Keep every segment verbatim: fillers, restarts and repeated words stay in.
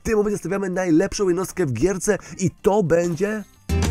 tym momencie stawiamy najlepszą jednostkę w gierce i to będzie...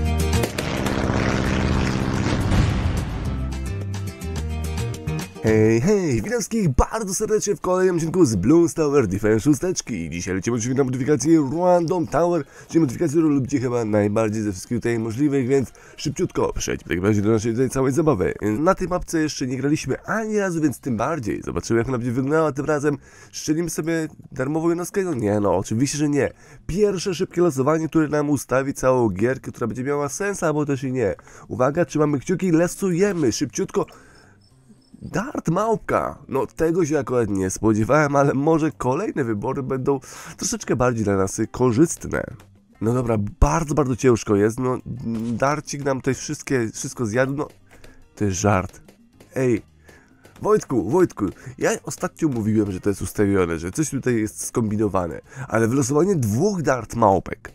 Hej, hej, witam wszystkich bardzo serdecznie w kolejnym odcinku z Bloons Tower Defense szósteczki. Dzisiaj lecimy oczywiście na modyfikację Random Tower, czyli modyfikację, którą lubicie chyba najbardziej ze wszystkich tutaj możliwych, więc szybciutko przejdźmy w takim razie do naszej tutaj całej zabawy. Na tej mapce jeszcze nie graliśmy ani razu, więc tym bardziej zobaczymy, jak ona będzie wyglądała tym razem. Szczelimy sobie darmową jednostkę? No nie, no oczywiście, że nie. Pierwsze szybkie losowanie, które nam ustawi całą gierkę, która będzie miała sens, albo też i nie. Uwaga, trzymamy kciuki, losujemy szybciutko. Dart małpka, no tego się akurat nie spodziewałem, ale może kolejne wybory będą troszeczkę bardziej dla nas korzystne. No dobra, bardzo, bardzo ciężko jest, no Darcik nam tutaj wszystkie, wszystko zjadł, no to jest żart. Ej, Wojtku, Wojtku, ja ostatnio mówiłem, że to jest ustawione, że coś tutaj jest skombinowane, ale wylosowanie dwóch dart małpek,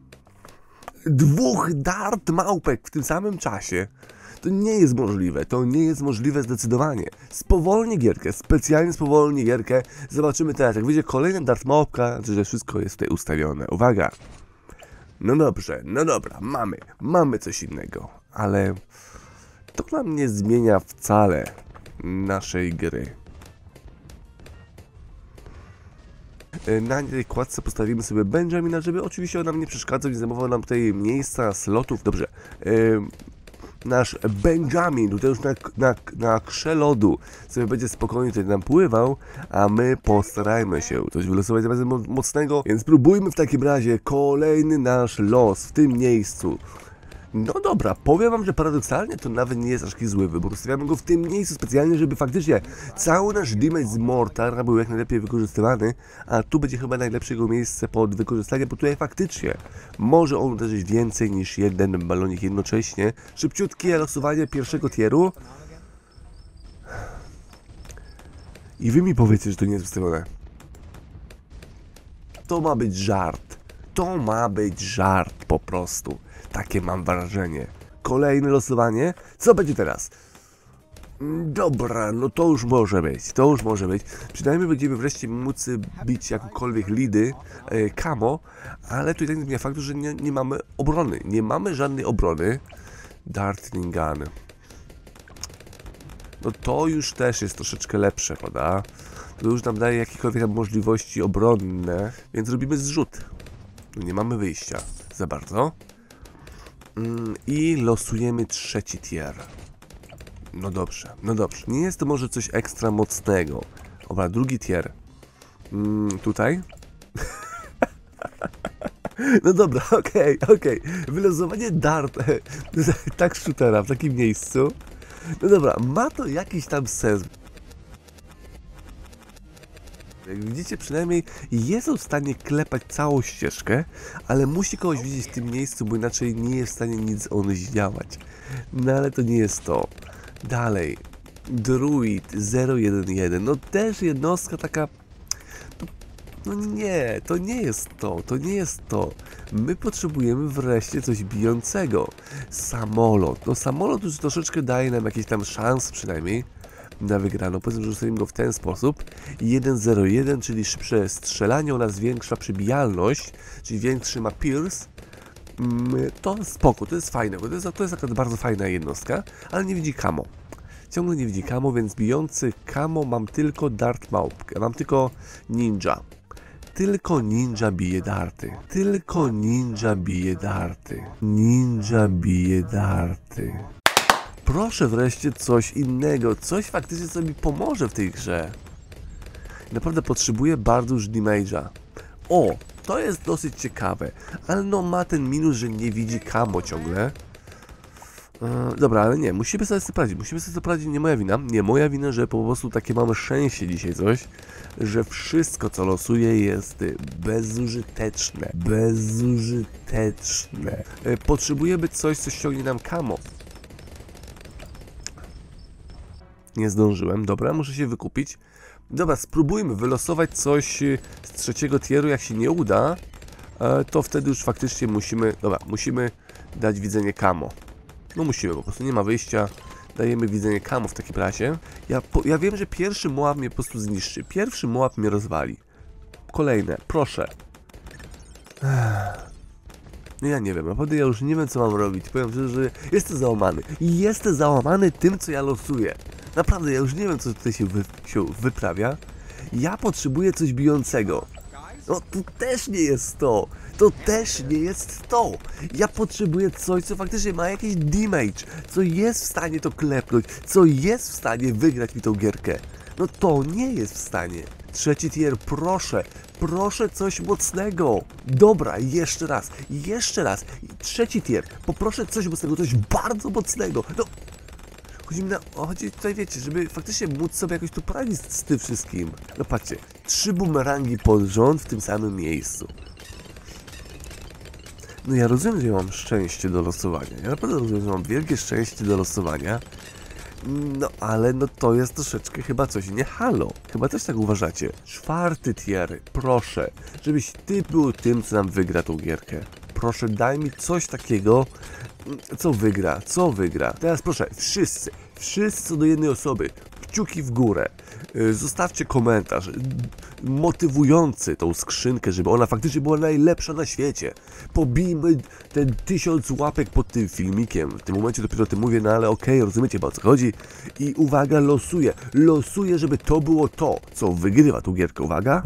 dwóch dart małpek w tym samym czasie, to nie jest możliwe, to nie jest możliwe zdecydowanie. Spowolnię gierkę, specjalnie spowolnię gierkę. Zobaczymy teraz, jak wyjdzie kolejna dart małpka, że wszystko jest tutaj ustawione. Uwaga! No dobrze, no dobra, mamy, mamy coś innego, ale to nam nie zmienia wcale naszej gry. Na tej kładce postawimy sobie Benjamina, żeby oczywiście on nam nie przeszkadzał, nie zajmował nam tutaj miejsca, slotów. Dobrze. Yy, Nasz Benjamin tutaj już na, na, na krze lodu sobie będzie spokojnie tutaj nam pływał, a my postarajmy się coś wylosować zamiast mocnego, więc próbujmy w takim razie kolejny nasz los w tym miejscu. No dobra, powiem wam, że paradoksalnie to nawet nie jest aż taki zły wybór. Stawiamy go w tym miejscu specjalnie, żeby faktycznie cały nasz damage z Mortar był jak najlepiej wykorzystywany, a tu będzie chyba najlepsze jego miejsce pod wykorzystanie, bo tutaj faktycznie może on uderzyć więcej niż jeden balonik jednocześnie. Szybciutkie losowanie pierwszego tieru. I wy mi powiecie, że to nie jest ustawione. To ma być żart. To ma być żart po prostu. Takie mam wrażenie. Kolejne losowanie. Co będzie teraz? Dobra, no to już może być. To już może być. Przynajmniej będziemy wreszcie móc bić jakąkolwiek lidy e, camo, ale tutaj nie zmienia faktu, że nie, nie mamy obrony. Nie mamy żadnej obrony. Darting gun. No to już też jest troszeczkę lepsze, prawda? To już nam daje jakiekolwiek możliwości obronne, więc robimy zrzut. No nie mamy wyjścia za bardzo. I losujemy trzeci tier. No dobrze, no dobrze. Nie jest to może coś ekstra mocnego. Dobra, drugi tier. Mm, tutaj? No dobra, okej, okay, okej. Okay. Wylosowanie dart tak shootera w takim miejscu. No dobra, ma to jakiś tam sens. Jak widzicie, przynajmniej jest on w stanie klepać całą ścieżkę, ale musi kogoś widzieć w tym miejscu, bo inaczej nie jest w stanie nic on zdziałać. No ale to nie jest to. Dalej. Druid zero jeden jeden. No też jednostka taka... No nie, to nie jest to, to nie jest to. My potrzebujemy wreszcie coś bijącego. Samolot. No samolot już troszeczkę daje nam jakiś tam szans przynajmniej na wygraną. Powiedzmy, że ustawimy go w ten sposób. jeden zero jeden, czyli szybsze strzelanie oraz większa przybijalność, czyli większy ma pierce. To spoko, to jest fajne, bo to jest, to jest akurat bardzo fajna jednostka, ale nie widzi camo. Ciągle nie widzi camo, więc bijący camo mam tylko dart małpkę, mam tylko ninja. Tylko ninja bije darty. Tylko ninja bije darty. Ninja bije darty. Proszę wreszcie coś innego, coś faktycznie, co mi pomoże w tej grze. Naprawdę potrzebuję bardzo już damage'a. O, to jest dosyć ciekawe, ale no ma ten minus, że nie widzi camo ciągle. Eee, dobra, ale nie, musimy sobie to poradzić, musimy sobie to poradzić, nie moja wina. Nie moja wina, że po prostu takie mamy szczęście dzisiaj coś, że wszystko co losuję jest bezużyteczne. Bezużyteczne. Eee, potrzebujemy coś, co ściągnie nam camo. Nie zdążyłem, dobra, muszę się wykupić. Dobra, spróbujmy wylosować coś z trzeciego tieru, jak się nie uda, to wtedy już faktycznie musimy, dobra, musimy dać widzenie camo. No musimy, po prostu nie ma wyjścia, dajemy widzenie camo w takim razie. Ja, po, ja wiem, że pierwszy Moab mnie po prostu zniszczy, pierwszy Moab mnie rozwali. Kolejne, proszę. No ja nie wiem, naprawdę ja już nie wiem co mam robić. Powiem szczerze, że jestem załamany. I jestem załamany tym, co ja losuję. Naprawdę, ja już nie wiem, co tutaj się, wy, się wyprawia. Ja potrzebuję coś bijącego. No tu też nie jest to. To też nie jest to. Ja potrzebuję coś, co faktycznie ma jakiś damage. Co jest w stanie to klepnąć. Co jest w stanie wygrać mi tą gierkę. No to nie jest w stanie. Trzeci tier, proszę. Proszę coś mocnego. Dobra, jeszcze raz. Jeszcze raz. Trzeci tier. Poproszę coś mocnego. Coś bardzo mocnego. No. Chodzi mi na... O, chodzi tutaj, wiecie, żeby faktycznie móc sobie jakoś tu poradzić z tym wszystkim. No patrzcie. Trzy bumerangi pod rząd w tym samym miejscu. No ja rozumiem, że ja mam szczęście do losowania. Ja naprawdę rozumiem, że mam wielkie szczęście do losowania. No ale no to jest troszeczkę chyba coś nie halo. Chyba też tak uważacie. Czwarty tier, proszę, żebyś ty był tym, co nam wygra tą gierkę. Proszę, daj mi coś takiego, co wygra, co wygra. Teraz proszę, wszyscy, wszyscy co do jednej osoby, kciuki w górę. Zostawcie komentarz motywujący tą skrzynkę, żeby ona faktycznie była najlepsza na świecie. Pobijmy ten tysiąc łapek pod tym filmikiem. W tym momencie dopiero o tym mówię, no ale okej, okay, rozumiecie, o co chodzi. I uwaga, losuję. Losuję, żeby to było to, co wygrywa tą gierkę. Uwaga.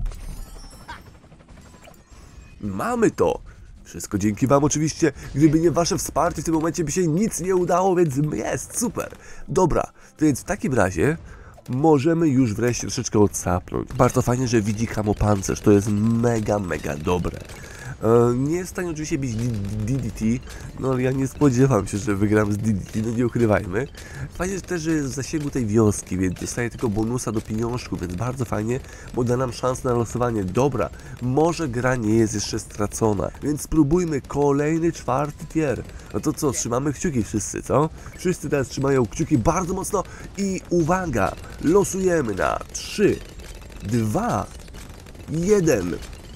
Mamy to. Wszystko dzięki wam oczywiście. Gdyby nie wasze wsparcie, w tym momencie by się nic nie udało, więc jest, super. Dobra, to więc w takim razie możemy już wreszcie troszeczkę odsapnąć. Bardzo fajnie, że widzi kamopancerz, to jest mega, mega dobre. E, nie jest w stanie oczywiście bić D D T, no ale ja nie spodziewam się, że wygram z D D T, no nie ukrywajmy. Fajnie też, że jest w zasięgu tej wioski, więc dostaję tylko bonusa do pieniążków, więc bardzo fajnie, bo da nam szansę na losowanie. Dobra, może gra nie jest jeszcze stracona, więc spróbujmy kolejny czwarty tier. No to co, trzymamy kciuki wszyscy, co? Wszyscy teraz trzymają kciuki bardzo mocno i uwaga, losujemy na trzy, dwa, jeden.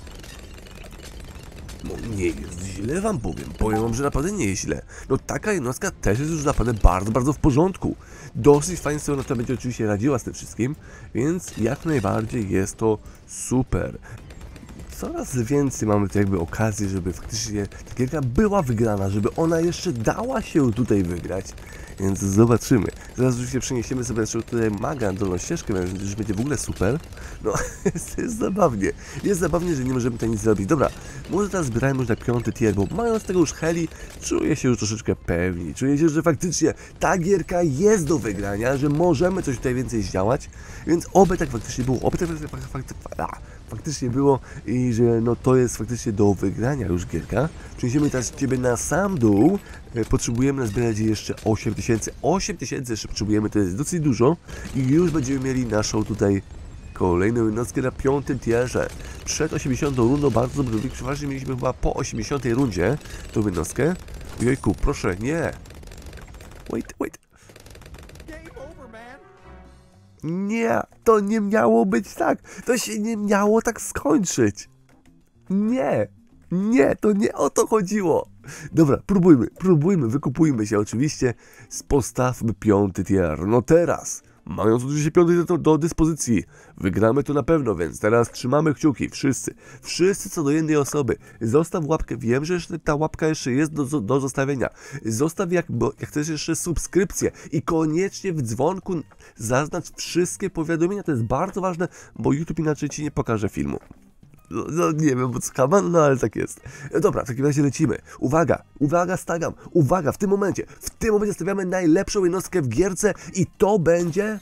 No nie jest źle, wam powiem. Powiem wam, że naprawdę nie jest źle. No taka jednostka też jest już naprawdę bardzo, bardzo w porządku. Dosyć fajnie sobie ona to będzie oczywiście radziła z tym wszystkim, więc jak najbardziej jest to super. Coraz więcej mamy tu jakby okazji, żeby faktycznie ta gierka była wygrana, żeby ona jeszcze dała się tutaj wygrać. Więc zobaczymy. Zaraz oczywiście przeniesiemy sobie jeszcze tutaj maga na dolną ścieżkę, więc już będzie w ogóle super. No, jest, jest zabawnie. Jest zabawnie, że nie możemy tutaj nic zrobić. Dobra, może teraz zbierajmy już na piąty tier, bo mając tego już heli, czuję się już troszeczkę pewni. Czuję się, że faktycznie ta gierka jest do wygrania, że możemy coś tutaj więcej zdziałać. Więc oby tak faktycznie było. Oby tak faktycznie, faktycznie, faktycznie było i że no to jest faktycznie do wygrania już gierka. Przeniesiemy teraz ciebie na sam dół. Potrzebujemy nazbierać jeszcze osiem tysięcy. osiem tysięcy jeszcze potrzebujemy, to jest dosyć dużo. I już będziemy mieli naszą tutaj kolejną jednostkę na piątym tierze. Przed osiemdziesiątą rundą bardzo dobry wynik. Przeważnie mieliśmy chyba po osiemdziesiątej rundzie tą jednostkę. Jojku, proszę, nie. Wait, wait. Nie, to nie miało być tak. To się nie miało tak skończyć. Nie. Nie, to nie o to chodziło. Dobra, próbujmy, próbujmy, wykupujmy się oczywiście. Postawmy piąty tier. No teraz, mając oczywiście piąty tier do, do dyspozycji, wygramy to na pewno, więc teraz trzymamy kciuki, wszyscy. Wszyscy co do jednej osoby. Zostaw łapkę, wiem, że jeszcze ta łapka jeszcze jest do, do zostawienia. Zostaw jak, bo, jak chcesz jeszcze subskrypcję i koniecznie w dzwonku zaznacz wszystkie powiadomienia. To jest bardzo ważne, bo YouTube inaczej ci nie pokaże filmu. No, no nie wiem, bo skama, no ale tak jest. Dobra, w takim razie lecimy. Uwaga, uwaga, stawiam, uwaga, w tym momencie, w tym momencie stawiamy najlepszą jednostkę w gierce i to będzie...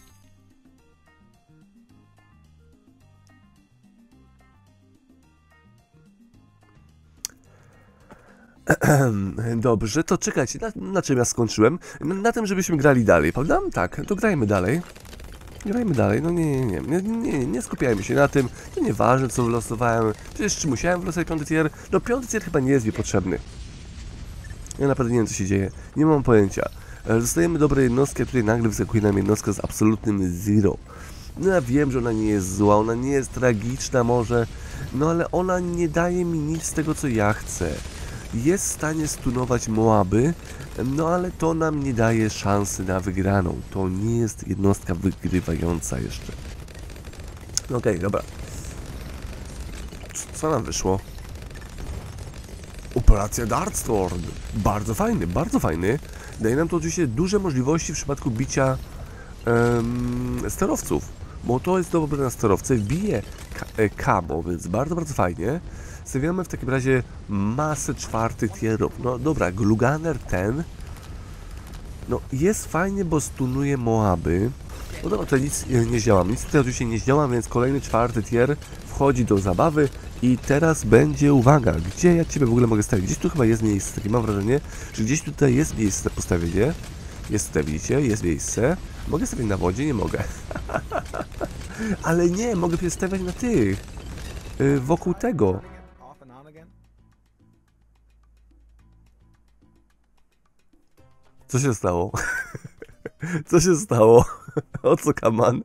Dobrze, to czekajcie, na, na czym ja skończyłem? Na, na tym, żebyśmy grali dalej, prawda? Tak, to grajmy dalej. Grajmy dalej, no nie, nie, nie, nie, nie, nie skupiajmy się na tym, to nieważne co wylosowałem, przecież czy musiałem wylosować piąty tier, no piąty tier chyba nie jest mi potrzebny. Ja naprawdę nie wiem co się dzieje, nie mam pojęcia. Dostajemy dobre jednostki, a tutaj nagle wyskakuje nam jednostka z absolutnym zero. No ja wiem, że ona nie jest zła, ona nie jest tragiczna może, no ale ona nie daje mi nic z tego co ja chcę. Jest w stanie stunować Moaby, no ale to nam nie daje szansy na wygraną. To nie jest jednostka wygrywająca jeszcze. Okej, okay, dobra. Co nam wyszło? Operacja Darkstorm. Bardzo fajny, bardzo fajny. Daje nam to oczywiście duże możliwości w przypadku bicia um, sterowców. Bo to jest dobre na sterowce. Bije kamo, więc bardzo, bardzo fajnie. Stawiamy w takim razie masę czwartych tierów. No dobra, Gluganer ten. No jest fajnie, bo stunuje Moaby. No dobra, to nic nie zdziałam. Nic tutaj oczywiście nie zdziałam, więc kolejny czwarty tier wchodzi do zabawy. I teraz będzie, uwaga, gdzie ja Ciebie w ogóle mogę stawić? Gdzieś tu chyba jest miejsce, takie mam wrażenie, że gdzieś tutaj jest miejsce na postawienie. Jest tutaj, widzicie, jest miejsce. Mogę stawiać na wodzie? Nie mogę. Ale nie, mogę się stawiać na tych. Yy, wokół tego. Co się stało? Co się stało? O co, kaman?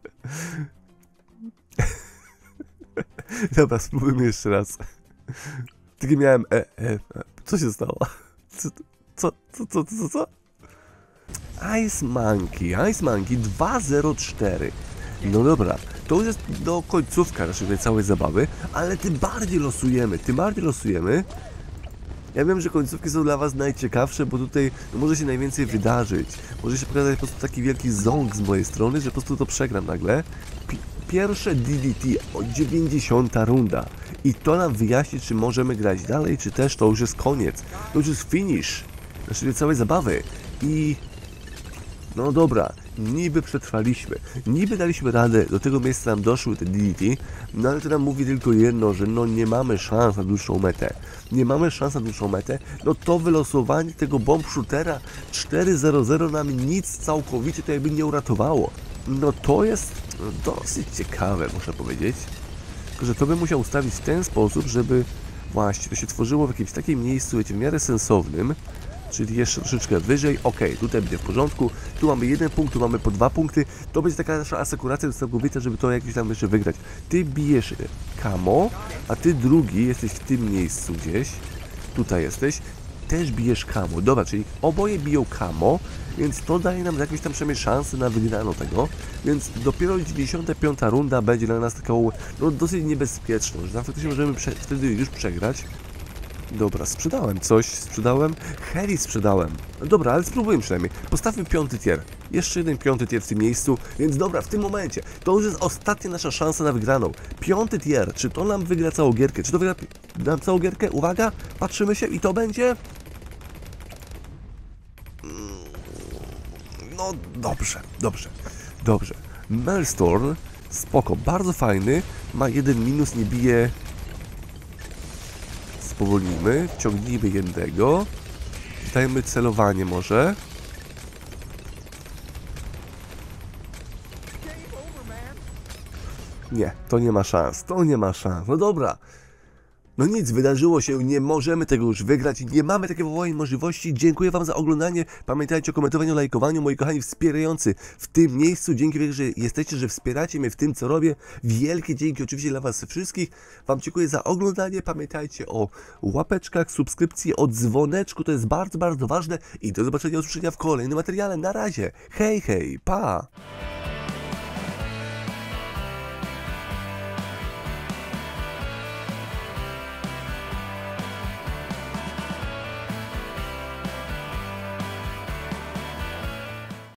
Dobra, spróbujmy jeszcze raz. Tylko miałem e, e, e. Co się stało? Co, co, co, co, co, co? Ice Monkey, Ice Monkey dwa zero cztery. No dobra, to już jest do końcówka naszej całej zabawy, ale tym bardziej losujemy, tym bardziej losujemy. Ja wiem, że końcówki są dla Was najciekawsze, bo tutaj no, może się najwięcej wydarzyć. Może się pokazać po prostu taki wielki ząg z mojej strony, że po prostu to przegram nagle. Pi pierwsze D D T, o dziewięćdziesiąta runda. I to nam wyjaśni, czy możemy grać dalej, czy też to już jest koniec. To już jest finish naszej całej zabawy. I... no dobra, niby przetrwaliśmy, niby daliśmy radę, do tego miejsca nam doszły te D D T, no ale to nam mówi tylko jedno, że no nie mamy szans na dłuższą metę. Nie mamy szans na dłuższą metę, no to wylosowanie tego bomb shootera cztery zero zero nam nic całkowicie to jakby nie uratowało. No to jest dosyć ciekawe, muszę powiedzieć. Tylko, że to bym musiał ustawić w ten sposób, żeby właśnie to się tworzyło w jakimś takim miejscu, wiecie, w miarę sensownym. Czyli jeszcze troszeczkę wyżej, ok, tutaj będzie w porządku, tu mamy jeden punkt, tu mamy po dwa punkty, to będzie taka nasza asekuracja całkowita, żeby to jakieś tam jeszcze wygrać. Ty bijesz kamo, a ty drugi jesteś w tym miejscu gdzieś, tutaj jesteś, też bijesz kamo, dobra, czyli oboje biją kamo, więc to daje nam jakieś tam przynajmniej szansę na wygraną tego, więc dopiero dziewięćdziesiąta piąta runda będzie dla nas taką, no dosyć niebezpieczną, że tam faktycznie możemy wtedy już przegrać. Dobra, sprzedałem coś, sprzedałem, heli sprzedałem. No dobra, ale spróbujmy przynajmniej. Postawmy piąty tier. Jeszcze jeden piąty tier w tym miejscu, więc dobra, w tym momencie to już jest ostatnia nasza szansa na wygraną. Piąty tier, czy to nam wygra całą gierkę? Czy to wygra nam całą gierkę? Uwaga, patrzymy się i to będzie... No dobrze, dobrze, dobrze. Maelstrom, spoko, bardzo fajny, ma jeden minus, nie bije... Spowolnijmy, wciągnijmy jednego. Dajmy celowanie może. Nie, to nie ma szans, to nie ma szans. No dobra. No nic, wydarzyło się, nie możemy tego już wygrać, nie mamy takiej wolnej możliwości. Dziękuję Wam za oglądanie, pamiętajcie o komentowaniu, lajkowaniu, moi kochani wspierający w tym miejscu. Dzięki, że jesteście, że wspieracie mnie w tym, co robię. Wielkie dzięki oczywiście dla Was wszystkich. Wam dziękuję za oglądanie, pamiętajcie o łapeczkach, subskrypcji, o dzwoneczku, to jest bardzo, bardzo ważne. I do zobaczenia, usłyszenia w kolejnym materiale. Na razie, hej, hej, pa!